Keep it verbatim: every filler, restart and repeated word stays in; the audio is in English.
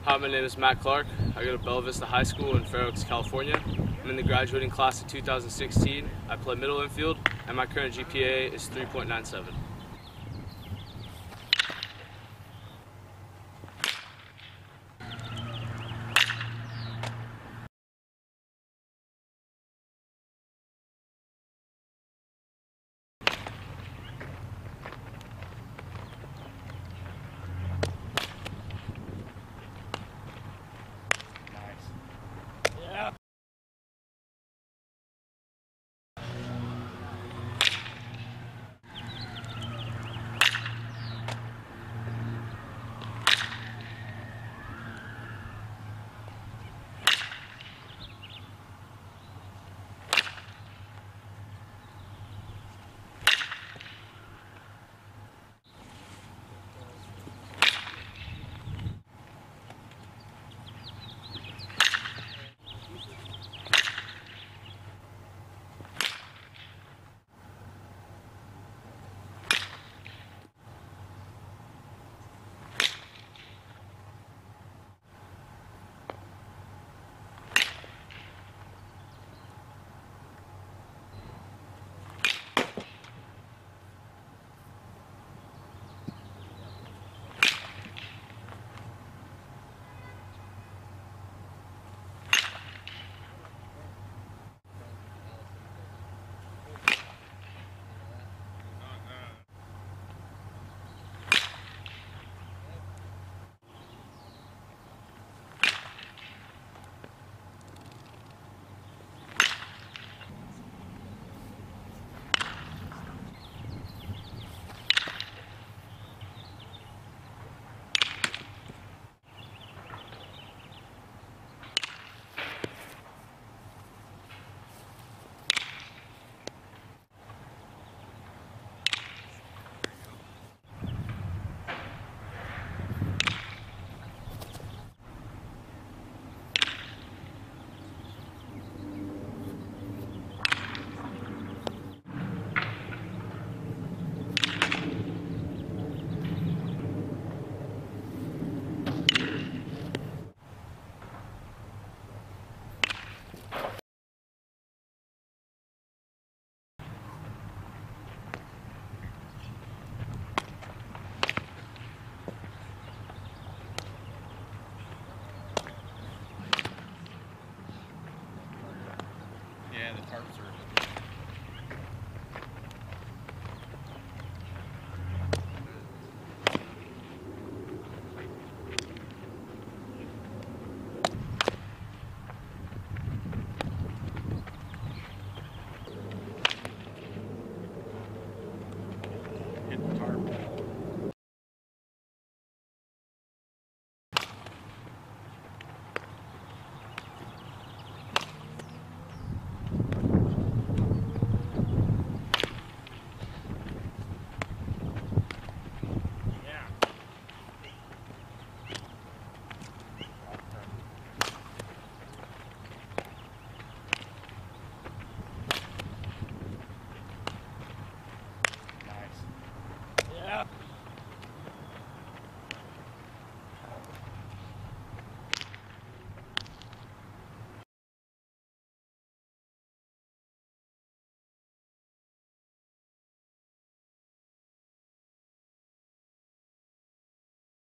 Hi, my name is Matt Clarke. I go to Bella Vista High School in Fair Oaks, California. I'm in the graduating class of two thousand sixteen. I play middle infield, and my current G P A is three point nine seven.